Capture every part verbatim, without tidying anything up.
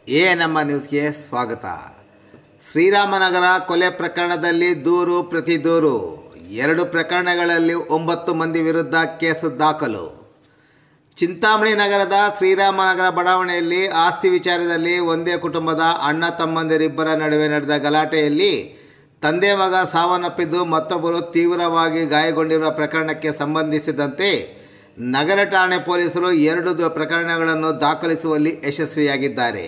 A ನಮ್ಮ ನ್ಯೂಸ್ಗೆ ಸ್ವಾಗತ. ಶ್ರೀರಾಮನಗರ ಕೊಲೆ ಪ್ರಕರಣದಲ್ಲಿ ದೂರು ಪ್ರತಿ ದೂರು. ಎರಡು ಪ್ರಕರಣಗಳಲ್ಲಿ ಒಂಬತ್ತು ಮಂದಿ ವಿರುದ್ಧ ಕೇಸು ದಾಖಲು. ಚಿಂತಾಮಣಿ ನಗರದ ಶ್ರೀರಾಮನಗರ ಬಡಾವಣೆಯಲ್ಲಿ ಆಸ್ತಿ ವಿಚಾರದಲ್ಲಿ ಒಂದೇ ಕುಟುಂಬದ ಅಣ್ಣ ತಮ್ಮಂದಿರಿಬ್ಬರ ನಡುವೆ ನಡೆದ ಗಲಾಟೆಯಲ್ಲಿ ತಂದೆ ಮಗ ಸಾವನ್ನಪ್ಪಿದ್ದು ಮತ್ತೊಬ್ಬರು ತೀವ್ರವಾಗಿ ಗಾಯಗೊಂಡಿರುವ ಪ್ರಕರಣಕ್ಕೆ ಸಂಬಂಧಿಸಿದಂತೆ ನಗರ ಠಾಣೆ ಪೊಲೀಸರು ಎರಡು ಪ್ರಕರಣಗಳನ್ನು ದಾಖಲಿಸುವಲ್ಲಿ ಯಶಸ್ವಿಯಾಗಿದ್ದಾರೆ.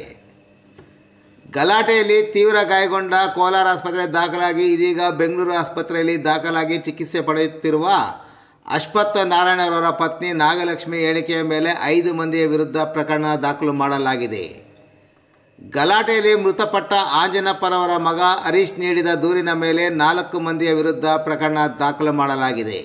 ಗಲಾಟೆಯಲ್ಲಿ ತೀವ್ರ ಗಾಯಗೊಂಡ ಕೋಲಾರ ಆಸ್ಪತ್ರೆಗೆ ದಾಖಲಾಗಿ ಇದೀಗ ಬೆಂಗಳೂರು ಆಸ್ಪತ್ರೆಯಲ್ಲಿ ದಾಖಲಾಗಿ ಚಿಕಿತ್ಸೆ ಪಡೆಯುತ್ತಿರುವ ಅಶ್ವತ್ಥ ನಾರಾಯಣರವರ ಪತ್ನಿ ನಾಗಲಕ್ಷ್ಮಿ ಹೇಳಿಕೆಯ ಮೇಲೆ ಐದು ಮಂದಿಯ ವಿರುದ್ಧ ಪ್ರಕರಣ ದಾಖಲು ಮಾಡಲಾಗಿದೆ. ಗಲಾಟೆಯಲ್ಲಿ ಮೃತಪಟ್ಟ ಆಂಜನಪ್ಪರವರ ಮಗ ಹರೀಶ್ ನೀಡಿದ ದೂರಿನ ಮೇಲೆ ನಾಲ್ಕು ಮಂದಿಯ ವಿರುದ್ಧ ಪ್ರಕರಣ ದಾಖಲು ಮಾಡಲಾಗಿದೆ.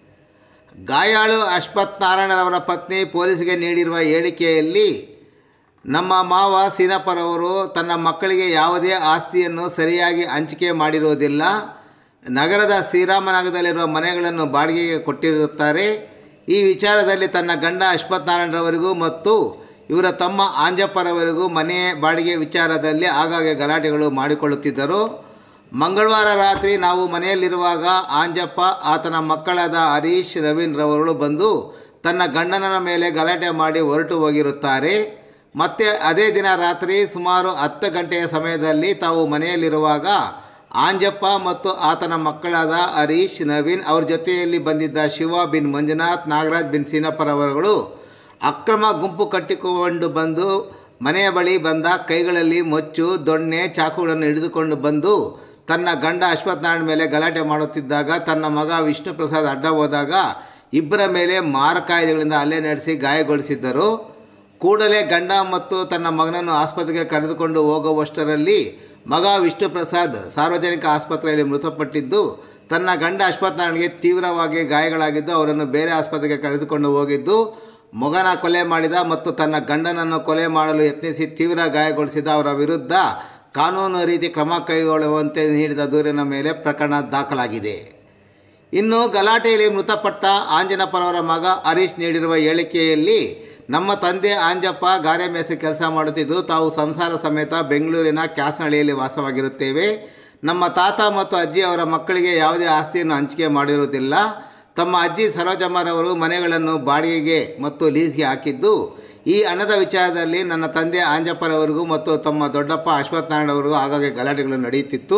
ಗಾಯಾಳು ಅಶ್ವತ್ಥ ನಾರಾಯಣರವರ ಪತ್ನಿ ಪೊಲೀಸರಿಗೆ ನೀಡಿರುವ ಹೇಳಿಕೆಯಲ್ಲಿ, ನಮ್ಮ ಮಾವ ಸೀನಪ್ಪರವರು ತನ್ನ ಮಕ್ಕಳಿಗೆ ಯಾವುದೇ ಆಸ್ತಿಯನ್ನು ಸರಿಯಾಗಿ ಹಂಚಿಕೆ ಮಾಡಿರುವುದಿಲ್ಲ. ನಗರದ ಶ್ರೀರಾಮನಗರದಲ್ಲಿರುವ ಮನೆಗಳನ್ನು ಬಾಡಿಗೆಗೆ ಕೊಟ್ಟಿರುತ್ತಾರೆ. ಈ ವಿಚಾರದಲ್ಲಿ ತನ್ನ ಗಂಡ ಅಶ್ವತ್ಥ ನಾರಾಯಣರವರಿಗೂ ಮತ್ತು ಇವರ ತಮ್ಮ ಆಂಜಪ್ಪರವರಿಗೂ ಮನೆ ಬಾಡಿಗೆ ವಿಚಾರದಲ್ಲಿ ಆಗಾಗ್ಗೆ ಗಲಾಟೆಗಳು ಮಾಡಿಕೊಳ್ಳುತ್ತಿದ್ದರು. ಮಂಗಳವಾರ ರಾತ್ರಿ ನಾವು ಮನೆಯಲ್ಲಿರುವಾಗ ಆಂಜಪ್ಪ ಆತನ ಮಕ್ಕಳಾದ ಹರೀಶ್ ನವೀನ್ ರವರು ಬಂದು ತನ್ನ ಗಂಡನ ಮೇಲೆ ಗಲಾಟೆ ಮಾಡಿ ಹೊರಟು ಹೋಗಿರುತ್ತಾರೆ. ಮತ್ತು ಅದೇ ದಿನ ರಾತ್ರಿ ಸುಮಾರು ಹತ್ತು ಗಂಟೆಯ ಸಮಯದಲ್ಲಿ ತಾವು ಮನೆಯಲ್ಲಿರುವಾಗ ಆಂಜಪ್ಪ ಮತ್ತು ಆತನ ಮಕ್ಕಳಾದ ಹರೀಶ್ ನವೀನ್ ಅವ್ರ ಜೊತೆಯಲ್ಲಿ ಬಂದಿದ್ದ ಶಿವ ಬಿನ್ ಮಂಜುನಾಥ್, ನಾಗರಾಜ್ ಬಿನ್ ಸೀನಪ್ಪರವರುಗಳು ಅಕ್ರಮ ಗುಂಪು ಕಟ್ಟಿಕೊಂಡು ಬಂದು ಮನೆಯ ಬಳಿ ಬಂದ ಕೈಗಳಲ್ಲಿ ಮೊಚ್ಚು, ದೊಣ್ಣೆ, ಚಾಕುಗಳನ್ನು ಹಿಡಿದುಕೊಂಡು ಬಂದು ತನ್ನ ಗಂಡ ಅಶ್ವತ್ಥ ನಾರಾಯಣ ಮೇಲೆ ಗಲಾಟೆ ಮಾಡುತ್ತಿದ್ದಾಗ ತನ್ನ ಮಗ ವಿಷ್ಣು ಪ್ರಸಾದ್ ಅಡ್ಡ ಹೋದಾಗ ಇಬ್ಬರ ಮೇಲೆ ಮಾರಕಾಯುಧಗಳಿಂದ ಹಲ್ಲೆ ನಡೆಸಿ ಗಾಯಗೊಳಿಸಿದ್ದರು. ಕೂಡಲೇ ಗಂಡ ಮತ್ತು ತನ್ನ ಮಗನನ್ನು ಆಸ್ಪತ್ರೆಗೆ ಕರೆದುಕೊಂಡು ಹೋಗುವಷ್ಟರಲ್ಲಿ ಮಗ ವಿಷ್ಣು ಪ್ರಸಾದ್ ಸಾರ್ವಜನಿಕ ಆಸ್ಪತ್ರೆಯಲ್ಲಿ ಮೃತಪಟ್ಟಿದ್ದು, ತನ್ನ ಗಂಡ ಅಶ್ವತ್ಥ ನಾರಾಯಣ್ಗೆ ತೀವ್ರವಾಗಿ ಗಾಯಗಳಾಗಿದ್ದು ಅವರನ್ನು ಬೇರೆ ಆಸ್ಪತ್ರೆಗೆ ಕರೆದುಕೊಂಡು ಹೋಗಿದ್ದು, ಮಗನ ಕೊಲೆ ಮಾಡಿದ ಮತ್ತು ತನ್ನ ಗಂಡನನ್ನು ಕೊಲೆ ಮಾಡಲು ಯತ್ನಿಸಿ ತೀವ್ರ ಗಾಯಗೊಳಿಸಿದ ಅವರ ವಿರುದ್ಧ ಕಾನೂನು ರೀತಿ ಕ್ರಮ ಕೈಗೊಳ್ಳುವಂತೆ ನೀಡಿದ ದೂರಿನ ಮೇಲೆ ಪ್ರಕರಣ ದಾಖಲಾಗಿದೆ. ಇನ್ನು ಗಲಾಟೆಯಲ್ಲಿ ಮೃತಪಟ್ಟ ಆಂಜನಪ್ಪರವರ ಮಗ ಹರೀಶ್ ನೀಡಿರುವ ಹೇಳಿಕೆಯಲ್ಲಿ, ನಮ್ಮ ತಂದೆ ಆಂಜಪ್ಪ ಗಾರೆ ಮೇಸ್ತ್ರಿ ಕೆಲಸ ಮಾಡುತ್ತಿದ್ದು ತಾವು ಸಂಸಾರ ಸಮೇತ ಬೆಂಗಳೂರಿನ ಕ್ಯಾಸನಹಳ್ಳಿಯಲ್ಲಿ ವಾಸವಾಗಿರುತ್ತೇವೆ. ನಮ್ಮ ತಾತ ಮತ್ತು ಅಜ್ಜಿ ಅವರ ಮಕ್ಕಳಿಗೆ ಯಾವುದೇ ಆಸ್ತಿಯನ್ನು ಹಂಚಿಕೆ ಮಾಡಿರುವುದಿಲ್ಲ. ತಮ್ಮ ಅಜ್ಜಿ ಸರೋಜಮ್ಮರವರು ಮನೆಗಳನ್ನು ಬಾಡಿಗೆಗೆ ಮತ್ತು ಲೀಸ್ಗೆ ಹಾಕಿದ್ದು, ಈ ಹಣದ ವಿಚಾರದಲ್ಲಿ ನನ್ನ ತಂದೆ ಆಂಜಪ್ಪರವರಿಗೂ ಮತ್ತು ತಮ್ಮ ದೊಡ್ಡಪ್ಪ ಅಶ್ವತ್ಥ ನಾರಾಯಣವರಿಗೂ ಆಗಾಗ್ಗೆ ಗಲಾಟೆಗಳು ನಡೆಯುತ್ತಿತ್ತು.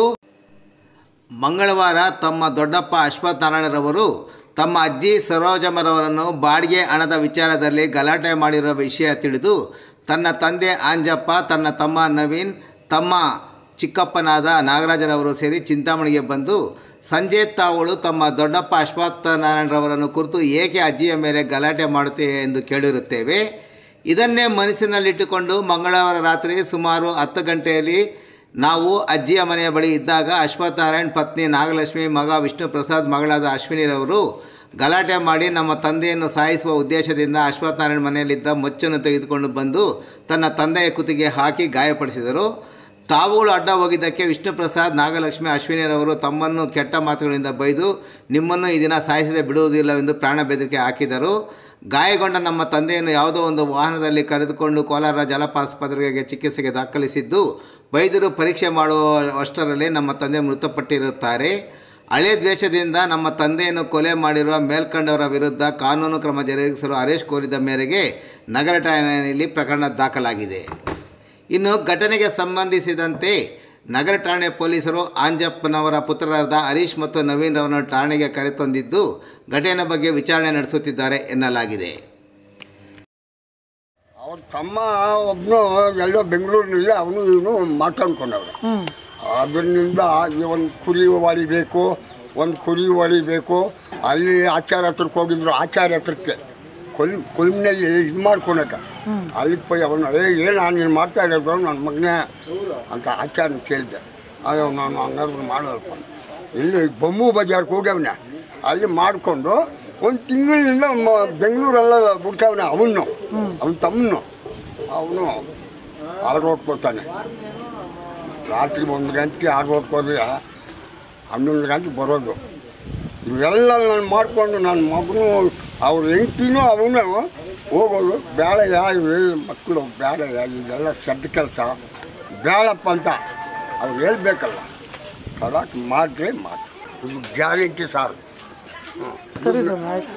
ಮಂಗಳವಾರ ತಮ್ಮ ದೊಡ್ಡಪ್ಪ ಅಶ್ವತ್ಥ ನಾರಾಯಣರವರು ತಮ್ಮ ಅಜ್ಜಿ ಸರೋಜಮ್ಮರವರನ್ನು ಬಾಡಿಗೆ ಹಣದ ವಿಚಾರದಲ್ಲಿ ಗಲಾಟೆ ಮಾಡಿರುವ ವಿಷಯ ತಿಳಿದು ತನ್ನ ತಂದೆ ಆಂಜಪ್ಪ, ತನ್ನ ತಮ್ಮ ನವೀನ್, ತಮ್ಮ ಚಿಕ್ಕಪ್ಪನಾದ ನಾಗರಾಜರವರು ಸೇರಿ ಚಿಂತಾಮಣಿಗೆ ಬಂದು ಸಂಜೆ ತಾವುಗಳು ತಮ್ಮ ದೊಡ್ಡಪ್ಪ ಅಶ್ವತ್ಥ ನಾರಾಯಣರವರನ್ನು ಕುರಿತು ಏಕೆ ಅಜ್ಜಿಯ ಮೇಲೆ ಗಲಾಟೆ ಮಾಡುತ್ತೇವೆ ಎಂದು ಕೇಳಿರುತ್ತೇವೆ. ಇದನ್ನೇ ಮನಸ್ಸಿನಲ್ಲಿಟ್ಟುಕೊಂಡು ಮಂಗಳವಾರ ರಾತ್ರಿ ಸುಮಾರು ಹತ್ತು ಗಂಟೆಯಲ್ಲಿ ನಾವು ಅಜ್ಜಿಯ ಮನೆಯ ಬಳಿ ಇದ್ದಾಗ ಅಶ್ವತ್ಥ ನಾರಾಯಣ್ ಪತ್ನಿ ನಾಗಲಕ್ಷ್ಮಿ, ಮಗ ವಿಷ್ಣು ಪ್ರಸಾದ್, ಮಗಳಾದ ಅಶ್ವಿನಿರವರು ಗಲಾಟೆ ಮಾಡಿ ನಮ್ಮ ತಂದೆಯನ್ನು ಸಾಯಿಸುವ ಉದ್ದೇಶದಿಂದ ಅಶ್ವತ್ಥ ನಾರಾಯಣ್ ಮನೆಯಲ್ಲಿದ್ದ ಮೊಚ್ಚನ್ನು ತೆಗೆದುಕೊಂಡು ಬಂದು ತನ್ನ ತಂದೆಯ ಕುತ್ತಿಗೆ ಹಾಕಿ ಗಾಯಪಡಿಸಿದರು. ತಾವುಗಳು ಅಡ್ಡ ಹೋಗಿದ್ದಕ್ಕೆ ವಿಷ್ಣು ಪ್ರಸಾದ್, ನಾಗಲಕ್ಷ್ಮಿ, ಅಶ್ವಿನಿರವರು ತಮ್ಮನ್ನು ಕೆಟ್ಟ ಮಾತುಗಳಿಂದ ಬೈದು ನಿಮ್ಮನ್ನು ಈ ದಿನ ಸಾಯಿಸದೆ ಬಿಡುವುದಿಲ್ಲವೆಂದು ಪ್ರಾಣ ಬೆದರಿಕೆ ಹಾಕಿದರು. ಗಾಯಗೊಂಡ ನಮ್ಮ ತಂದೆಯನ್ನು ಯಾವುದೋ ಒಂದು ವಾಹನದಲ್ಲಿ ಕರೆದುಕೊಂಡು ಕೋಲಾರ ಜಲಪ ಆಸ್ಪತ್ರೆಗೆ ಚಿಕಿತ್ಸೆಗೆ ದಾಖಲಿಸಿದ್ದು, ವೈದ್ಯರು ಪರೀಕ್ಷೆ ಮಾಡುವಷ್ಟರಲ್ಲಿ ನಮ್ಮ ತಂದೆ ಮೃತಪಟ್ಟಿರುತ್ತಾರೆ. ಹಳೆ ದ್ವೇಷದಿಂದ ನಮ್ಮ ತಂದೆಯನ್ನು ಕೊಲೆ ಮಾಡಿರುವ ಮೇಲ್ಕಂಡವರ ವಿರುದ್ಧ ಕಾನೂನು ಕ್ರಮ ಜರುಗಿಸಲು ಹರೀಶ್ ಕೋರಿದ ಮೇರೆಗೆ ನಗರ ಠಾಣೆಯಲ್ಲಿ ಪ್ರಕರಣ ದಾಖಲಾಗಿದೆ. ಇನ್ನು ಘಟನೆಗೆ ಸಂಬಂಧಿಸಿದಂತೆ ನಗರ ಠಾಣೆ ಪೊಲೀಸರು ಆಂಜಪ್ಪನವರ ಪುತ್ರರಾದ ಹರೀಶ್ ಮತ್ತು ನವೀನ್ ರವರನ್ನು ಠಾಣೆಗೆ ಕರೆತಂದಿದ್ದು ಘಟನೆ ಬಗ್ಗೆ ವಿಚಾರಣೆ ನಡೆಸುತ್ತಿದ್ದಾರೆ ಎನ್ನಲಾಗಿದೆ. ಅವ್ರ ತಮ್ಮ ಒಬ್ಬನು ಎಲ್ಲೋ ಬೆಂಗಳೂರಿನಲ್ಲಿ ಅವನು ಇವನು ಮಾತಾಡ್ಕೊಂಡವ್ರು. ಅದರಿಂದ ಒಂದು ಕುರಿ ಹೊಡಿಬೇಕು, ಒಂದು ಕುರಿ ಹೊಡಿಬೇಕು. ಅಲ್ಲಿ ಆಚಾರ್ಯ ಹತ್ರಕ್ಕೆ ಹೋಗಿದ್ರು. ಆಚಾರ್ಯ ಹತ್ರಕ್ಕೆ ಕೊಲ್ ಕೊಲ್ಮಿನಲ್ಲಿ ಇದು ಮಾಡ್ಕೊಳಕ ಅಲ್ಲಿಗೆ ಹೋಗಿ ಅವನು ಏ ಏನು ನೀನು ಮಾಡ್ತಾ ಇರೋದು ನನ್ನ ಮಗನೇ ಅಂತ ಆಚಾರ್ಯನ ಕೇಳಿದೆ. ಆಗ ನಾನು ಹಂಗಾದ್ರು ಮಾಡೋಲ್ಪ ಇಲ್ಲಿ ಬೊಮ್ಮು ಬಜಾರ್ಗೆ ಹೋಗ್ಯವನೆ. ಅಲ್ಲಿ ಮಾಡಿಕೊಂಡು ಒಂದು ತಿಂಗಳಿನಿಂದ ಬೆಂಗಳೂರೆಲ್ಲ ಬಿಡ್ತಾವನೆ. ಅವನು ಅವನ ತಮ್ಮನು ಅವನು ಆರ್ಡರ್ ಹೊಡ್ಕೊತಾನೆ. ರಾತ್ರಿ ಒಂದು ಗಂಟೆಗೆ ಆರ್ಡರ್ ಹೊಡ್ಕೋದ್ರೆ ಹನ್ನೊಂದು ಗಂಟೆಗೆ ಬರೋದು. ಇವೆಲ್ಲ ನಾನು ಮಾಡಿಕೊಂಡು ನನ್ನ ಮಗನು ಅವ್ರ ಹೆಂಡ್ತಿನೂ ಅವನು ಹೋಗೋದು ಬೇಡಯ್ಯ ಇವು ಮಕ್ಕಳು ಬೇಡಯ್ಯ ಇದೆಲ್ಲ ಸಡ್ಡ ಕೆಲಸ ಬೇಡಪ್ಪ ಅಂತ ಅವ್ರು ಹೇಳ್ಬೇಕಲ್ಲ ಕಡಾಕ್ ಮಾಡಿದ್ರೆ ಮಾಡಿ ಇದು ಗ್ಯಾರಂಟಿ ಸಾರು. ಸರಿ ಸರ್ ಆಯ್ತು.